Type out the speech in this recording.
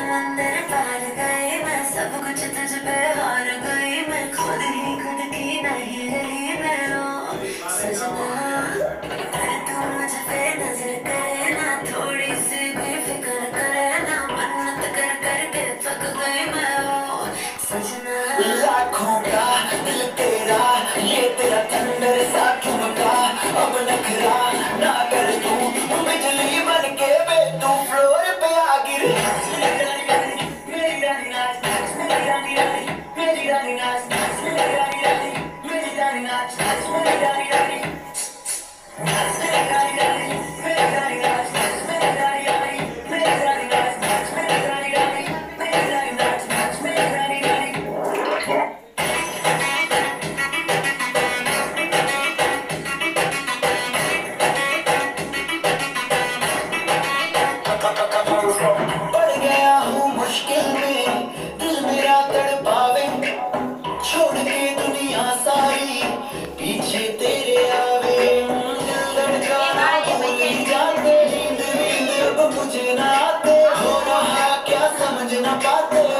अंदर पार गई मैं, सब कुछ तुझ पे हार गई मैं, खुद ही खुद की नहीं रही मैं। ओ सजना अरे तू मुझ पे नजर करे ना, थोड़ी सी भी फिक्र करे ना, मन्नत कर कर के थक गई मैं। ओ सजना लाखों का दिल तेरा, ये तेरा थंडर सा ठुमका, अब नखरा ना कर तू, बिजली बन के बे तू फ्लोर पे आ गिर। मेरी रानी नाच नाच, मेरी रानी रानी, मेरी रानी नाच नाच, मेरी रानी रानी, मेरी रानी नाच नाच, मेरी रानी रानी, मेरी रानी रानी, मेरी रानी नाच नाच, मेरी रानी रानी, मेरी रानी नाच नाच, मेरी रानी रानी, मेरी रानी नाच नाच, मेरी रानी रानी। पड़ गया हूँ मुश्किल में, दिल मेरा तड़पावे, छोड़ के दुनिया सारी पीछे तेरे आवे। दिल धड़काना भूल ही जाते, नींद नींद अब मुझे ना आते, हो रहा क्या समझ ना पाते।